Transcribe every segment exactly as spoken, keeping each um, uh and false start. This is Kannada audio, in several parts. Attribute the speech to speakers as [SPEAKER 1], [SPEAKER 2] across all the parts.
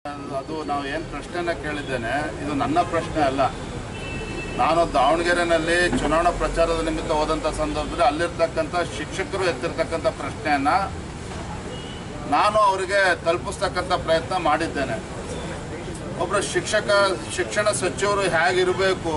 [SPEAKER 1] ಅದು ನಾವು ಏನು ಪ್ರಶ್ನೆನ ಕೇಳಿದ್ದೇನೆ, ಇದು ನನ್ನ ಪ್ರಶ್ನೆ ಅಲ್ಲ. ನಾನು ದಾವಣಗೆರೆಯಲ್ಲಿ ಚುನಾವಣಾ ಪ್ರಚಾರದ ನಿಮಿತ್ತ ಹೋದಂಥ ಸಂದರ್ಭದಲ್ಲಿ ಅಲ್ಲಿರ್ತಕ್ಕಂಥ ಶಿಕ್ಷಕರು ಎತ್ತಿರ್ತಕ್ಕಂಥ ಪ್ರಶ್ನೆಯನ್ನು ನಾನು ಅವರಿಗೆ ತಲುಪಿಸ್ತಕ್ಕಂಥ ಪ್ರಯತ್ನ ಮಾಡಿದ್ದೇನೆ. ಒಬ್ಬರು ಶಿಕ್ಷಕ ಶಿಕ್ಷಣ ಸಚಿವರು ಹೇಗಿರಬೇಕು,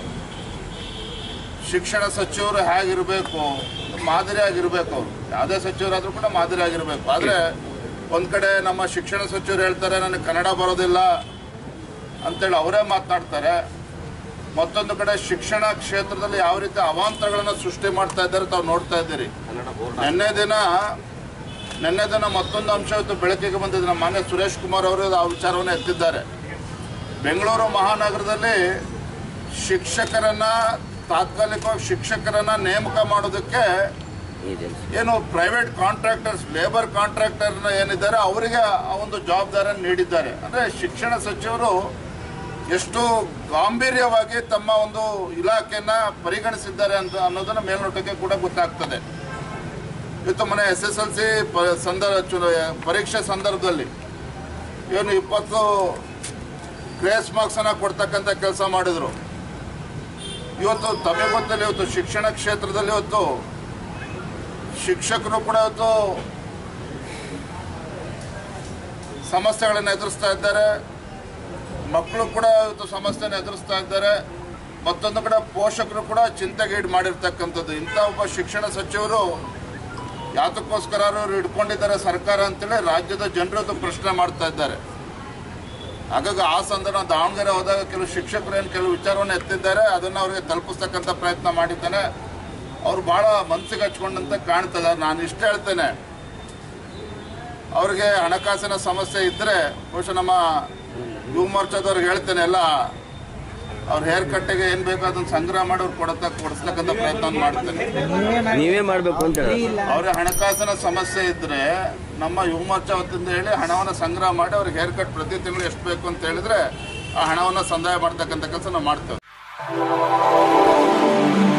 [SPEAKER 1] ಶಿಕ್ಷಣ ಸಚಿವರು ಹೇಗಿರಬೇಕು, ಮಾದರಿಯಾಗಿರಬೇಕು. ಅವರು ಯಾವುದೇ ಸಚಿವರಾದರೂ ಕೂಡ ಮಾದರಿಯಾಗಿರಬೇಕು. ಆದರೆ ಒಂದು ಕಡೆ ನಮ್ಮ ಶಿಕ್ಷಣ ಸಚಿವರು ಹೇಳ್ತಾರೆ ನನಗೆ ಕನ್ನಡ ಬರೋದಿಲ್ಲ ಅಂತೇಳಿ ಅವರೇ ಮಾತನಾಡ್ತಾರೆ. ಮತ್ತೊಂದು ಕಡೆ ಶಿಕ್ಷಣ ಕ್ಷೇತ್ರದಲ್ಲಿ ಯಾವ ರೀತಿ ಅವಾಂತರಗಳನ್ನು ಸೃಷ್ಟಿ ಮಾಡ್ತಾ ಇದ್ದಾರೆ ತಾವು ನೋಡ್ತಾ ಇದ್ದೀರಿ. ನಿನ್ನೆ ದಿನ ನಿನ್ನೆ ದಿನ ಮತ್ತೊಂದು ಅಂಶ ಇವತ್ತು ಬೆಳಕಿಗೆ ಬಂದಿದೆ. ನಮ್ಮ ಮಾನ್ಯ ಸುರೇಶ್ ಕುಮಾರ್ ಅವರು ಆ ವಿಚಾರವನ್ನು ಎತ್ತಿದ್ದಾರೆ. ಬೆಂಗಳೂರು ಮಹಾನಗರದಲ್ಲಿ ಶಿಕ್ಷಕರನ್ನ ತಾತ್ಕಾಲಿಕವಾಗಿ ಶಿಕ್ಷಕರನ್ನ ನೇಮಕ ಮಾಡೋದಕ್ಕೆ ಏನು ಪ್ರೈವೇಟ್ ಕಾಂಟ್ರಾಕ್ಟರ್ಸ್ ಲೇಬರ್ ಕಾಂಟ್ರಾಕ್ಟರ್ನ ಏನಿದ್ದಾರೆ ಅವರಿಗೆ ಆ ಒಂದು ಜವಾಬ್ದಾರಿಯನ್ನು ನೀಡಿದ್ದಾರೆ. ಅಂದರೆ ಶಿಕ್ಷಣ ಸಚಿವರು ಎಷ್ಟು ಗಾಂಭೀರ್ಯವಾಗಿ ತಮ್ಮ ಒಂದು ಇಲಾಖೆಯನ್ನ ಪರಿಗಣಿಸಿದ್ದಾರೆ ಅಂತ ಅನ್ನೋದನ್ನ ಮೇಲ್ನೋಟಕ್ಕೆ ಕೂಡ ಗೊತ್ತಾಗ್ತದೆ. ಇವತ್ತು ಮನೆ ಎಸ್ ಎಸ್ ಎಲ್ ಸಿ ಸಂದರ್ಭ ಪರೀಕ್ಷೆ ಸಂದರ್ಭದಲ್ಲಿ ಏನು ಇಪ್ಪತ್ತು ಗ್ರೇಸ್ ಮಾರ್ಕ್ಸ್ ಅನ್ನ ಕೊಡ್ತಕ್ಕಂಥ ಕೆಲಸ ಮಾಡಿದ್ರು. ಇವತ್ತು ತಮಗೆ ಗೊತ್ತಲ್ಲಿ ಇವತ್ತು ಶಿಕ್ಷಣ ಕ್ಷೇತ್ರದಲ್ಲಿ ಇವತ್ತು ಶಿಕ್ಷಕರು ಕೂಡ ಇವತ್ತು ಸಮಸ್ಯೆಗಳನ್ನು ಎದುರಿಸ್ತಾ ಇದ್ದಾರೆ, ಮಕ್ಕಳು ಕೂಡ ಇವತ್ತು ಸಮಸ್ಯೆಯನ್ನು ಎದುರಿಸ್ತಾ ಇದ್ದಾರೆ. ಮತ್ತೊಂದು ಕಡೆ ಪೋಷಕರು ಕೂಡ ಚಿಂತೆಗೀಡು ಮಾಡಿರ್ತಕ್ಕಂಥದ್ದು. ಇಂಥ ಒಬ್ಬ ಶಿಕ್ಷಣ ಸಚಿವರು ಯಾತಕ್ಕೋಸ್ಕರ ಅವರು ಇಟ್ಕೊಂಡಿದ್ದಾರೆ ಸರ್ಕಾರ ಅಂತೇಳಿ ರಾಜ್ಯದ ಜನರು ಪ್ರಶ್ನೆ ಮಾಡ್ತಾ ಇದ್ದಾರೆ. ಹಾಗಾಗಿ ಆ ಸಂದರ್ಭ ದಾವಣಗೆರೆ ಹೋದಾಗ ಕೆಲವು ಶಿಕ್ಷಕರು ಏನು ಕೆಲವು ವಿಚಾರವನ್ನು ಎತ್ತಿದ್ದಾರೆ, ಅದನ್ನು ಅವರಿಗೆ ತಲುಪಿಸ್ತಕ್ಕಂಥ ಪ್ರಯತ್ನ ಮಾಡಿದ್ದೇನೆ. ಅವ್ರು ಭಾಳ ಮನಸ್ಸಿಗೆ ಹಚ್ಕೊಂಡಂತೆ ಕಾಣ್ತದೆ. ನಾನು ಇಷ್ಟ ಹೇಳ್ತೇನೆ, ಅವ್ರಿಗೆ ಹಣಕಾಸಿನ ಸಮಸ್ಯೆ ಇದ್ದರೆ ಬಹುಶಃ ನಮ್ಮ ಯುವ ಮೋರ್ಚಾದವ್ರಿಗೆ ಹೇಳ್ತೇನೆ, ಎಲ್ಲ ಅವ್ರ ಹೇರ್ ಕಟ್ಟಿಗೆ ಏನು ಬೇಕೋ ಅದನ್ನು ಸಂಗ್ರಹ ಮಾಡಿ ಅವ್ರು ಕೊಡತ್ತ ಕೊಡಿಸ್ತಕ್ಕಂಥ ಪ್ರಯತ್ನ ಮಾಡ್ತೇನೆ.
[SPEAKER 2] ನೀವೇ ಮಾಡಬೇಕು ಅಂತ
[SPEAKER 1] ಅವ್ರಿಗೆ ಹಣಕಾಸಿನ ಸಮಸ್ಯೆ ಇದ್ದರೆ ನಮ್ಮ ಯುವ ಮೋರ್ಚಾ ವತಿಯಿಂದ ಹೇಳಿ ಹಣವನ್ನು ಸಂಗ್ರಹ ಮಾಡಿ ಅವ್ರಿಗೆ ಹೇರ್ ಕಟ್ ಪ್ರತಿ ತಿಂಗಳು ಎಷ್ಟು ಬೇಕು ಅಂತ ಹೇಳಿದ್ರೆ ಆ ಹಣವನ್ನು ಸಂದಾಯ ಮಾಡ್ತಕ್ಕಂಥ ಕೆಲಸ ನಾವು ಮಾಡ್ತೇವೆ.